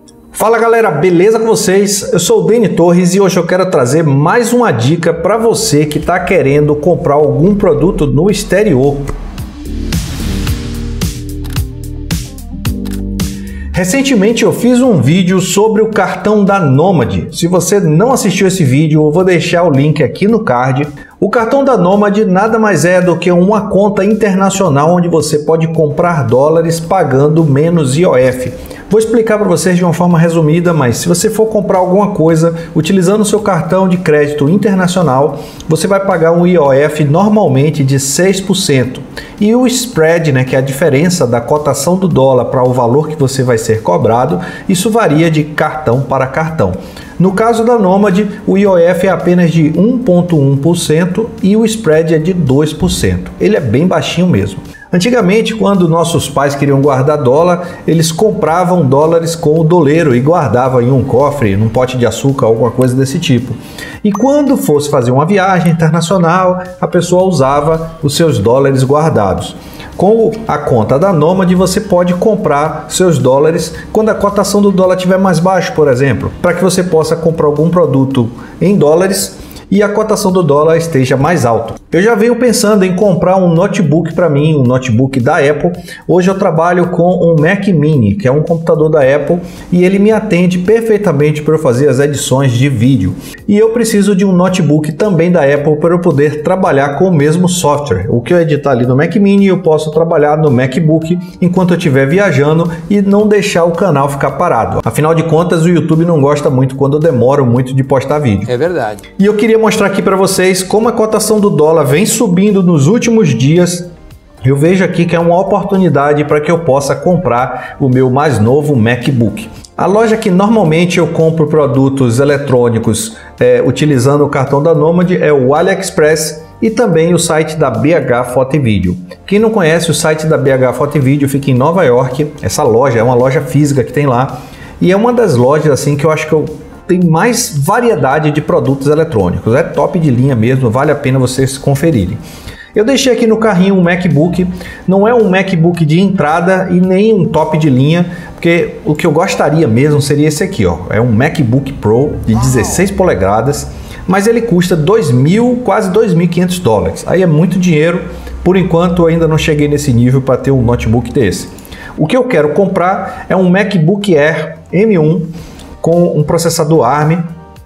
Fala galera, beleza com vocês? Eu sou o Deni Torres e hoje eu quero trazer mais uma dica para você que está querendo comprar algum produto no exterior. Recentemente eu fiz um vídeo sobre o cartão da Nomad. Se você não assistiu esse vídeo, eu vou deixar o link aqui no card. O cartão da Nomad nada mais é do que uma conta internacional onde você pode comprar dólares pagando menos IOF. Vou explicar para vocês de uma forma resumida, mas se você for comprar alguma coisa utilizando o seu cartão de crédito internacional, você vai pagar um IOF normalmente de 6%. E o spread, que é a diferença da cotação do dólar para o valor que você vai ser cobrado, isso varia de cartão para cartão. No caso da Nomad, o IOF é apenas de 1,1% e o spread é de 2%. Ele é bem baixinho mesmo. Antigamente, quando nossos pais queriam guardar dólar, eles compravam dólares com o doleiro e guardavam em um cofre, num pote de açúcar, alguma coisa desse tipo. E quando fosse fazer uma viagem internacional, a pessoa usava os seus dólares guardados. Com a conta da Nomad, você pode comprar seus dólares quando a cotação do dólar estiver mais baixo, por exemplo, para que você possa comprar algum produto em dólares e a cotação do dólar esteja mais alta. Eu já venho pensando em comprar um notebook para mim, um notebook da Apple. Hoje eu trabalho com um Mac Mini, que é um computador da Apple, e ele me atende perfeitamente para eu fazer as edições de vídeo. E eu preciso de um notebook também da Apple para eu poder trabalhar com o mesmo software. O que eu editar ali no Mac Mini, eu posso trabalhar no MacBook enquanto eu estiver viajando e não deixar o canal ficar parado. Afinal de contas, o YouTube não gosta muito quando eu demoro muito de postar vídeo. É verdade. E eu queria mostrar aqui para vocês como a cotação do dólar vem subindo nos últimos dias. Eu vejo aqui que é uma oportunidade para que eu possa comprar o meu mais novo MacBook. A loja que normalmente eu compro produtos eletrônicos utilizando o cartão da Nomad é o AliExpress e também o site da BH Foto e Vídeo. Quem não conhece, o site da BH Foto e Vídeo fica em Nova York. Essa loja é uma loja física que tem lá e é uma das lojas assim que eu acho que tem mais variedade de produtos eletrônicos. É top de linha mesmo, vale a pena vocês conferirem. Eu deixei aqui no carrinho um MacBook, não é um MacBook de entrada e nem um top de linha, porque o que eu gostaria mesmo seria esse aqui, ó. É um MacBook Pro de 16 polegadas, mas ele custa quase 2.500 dólares. Aí é muito dinheiro, por enquanto eu ainda não cheguei nesse nível para ter um notebook desse. O que eu quero comprar é um MacBook Air M1 com um processador ARM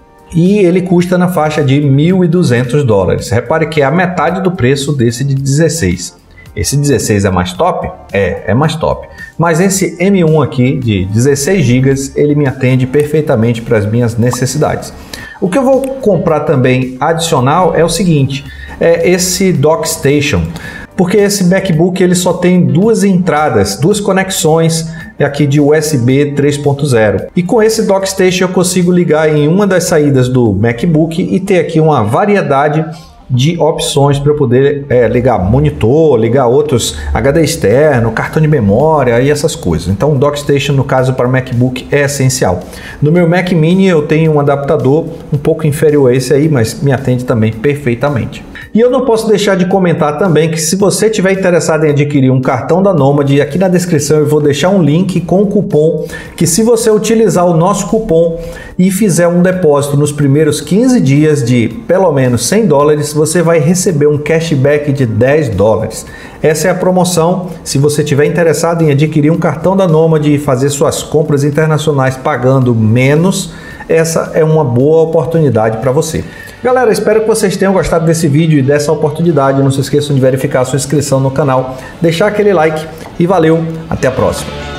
e ele custa na faixa de 1.200 dólares. Repare que é a metade do preço desse de 16. Esse 16 é mais top? É mais top. Mas esse M1 aqui de 16 GB, ele me atende perfeitamente para as minhas necessidades. O que eu vou comprar também adicional é o seguinte, é esse DockStation. Porque esse MacBook ele só tem duas entradas, duas conexões aqui de USB 3.0. E com esse DockStation eu consigo ligar em uma das saídas do MacBook e ter aqui uma variedade de opções para eu poder ligar monitor, ligar outros HD externo, cartão de memória e essas coisas. Então o DockStation no caso para o MacBook é essencial. No meu Mac Mini eu tenho um adaptador um pouco inferior a esse aí, mas me atende também perfeitamente. E eu não posso deixar de comentar também que se você estiver interessado em adquirir um cartão da Nomad, aqui na descrição eu vou deixar um link com o cupom, que se você utilizar o nosso cupom e fizer um depósito nos primeiros 15 dias de pelo menos 100 dólares, você vai receber um cashback de 10 dólares. Essa é a promoção. Se você estiver interessado em adquirir um cartão da Nomad e fazer suas compras internacionais pagando menos, essa é uma boa oportunidade para você. Galera, espero que vocês tenham gostado desse vídeo e dessa oportunidade. Não se esqueçam de verificar a sua inscrição no canal, deixar aquele like e valeu, até a próxima.